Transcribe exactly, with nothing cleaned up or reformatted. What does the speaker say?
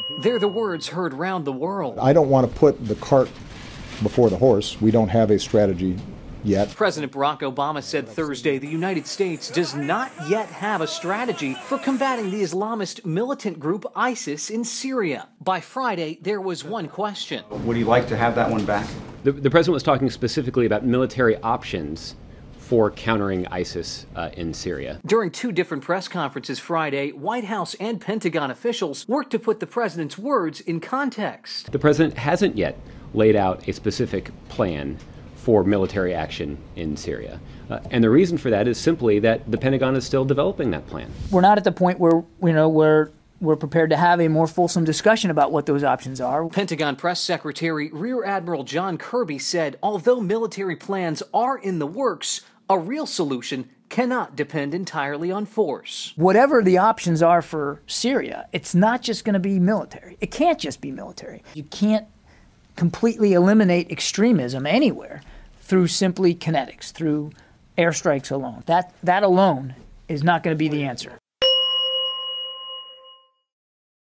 They're the words heard round the world. I don't want to put the cart before the horse. We don't have a strategy yet. President Barack Obama said Thursday the United States does not yet have a strategy for combating the Islamist militant group ISIS in Syria. By Friday, there was one question. Would you like to have that one back? The, the president was talking specifically about military options for countering ISIS uh, in Syria. During two different press conferences Friday, White House and Pentagon officials worked to put the president's words in context. The president hasn't yet laid out a specific plan for military action in Syria. Uh, and the reason for that is simply that the Pentagon is still developing that plan. We're not at the point where, you know, where we're prepared to have a more fulsome discussion about what those options are. Pentagon Press Secretary Rear Admiral John Kirby said although military plans are in the works, a real solution cannot depend entirely on force. Whatever the options are for Syria, it's not just going to be military. It can't just be military. You can't completely eliminate extremism anywhere through simply kinetics, through airstrikes alone. That, that alone is not going to be the answer.